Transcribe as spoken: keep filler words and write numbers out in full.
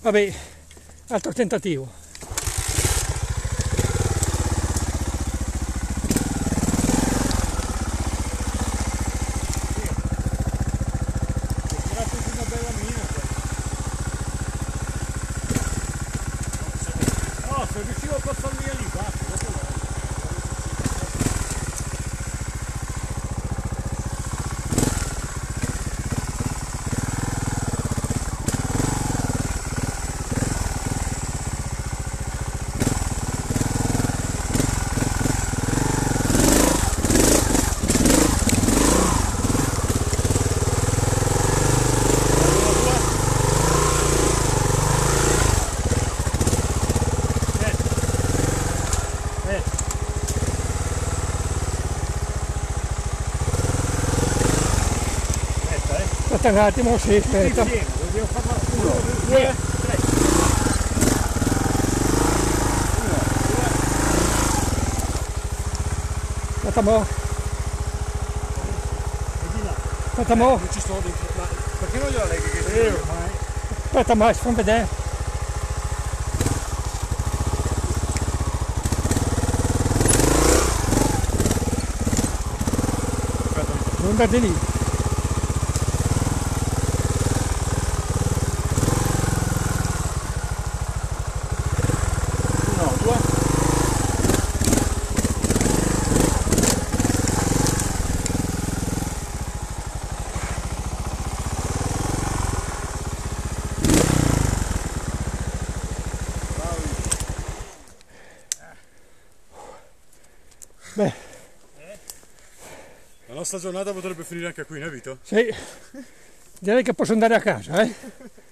Vabbè, altro tentativo. No, se riuscivo a passarmi lì, basta, dopo no. Aspetta un attimo, sì, aspetta. Dobbiamo farla uno, due, tre. Aspetta mo. E di là. Aspetta mo. Non ci sto dentro. Ma perché non gliela leghi che sì, ormai? Aspetta mo, fammi vedere. Non andare lì. Uno, due. Beh. La nostra giornata potrebbe finire anche qui, no Vito? Sì. Direi che posso andare a casa, eh?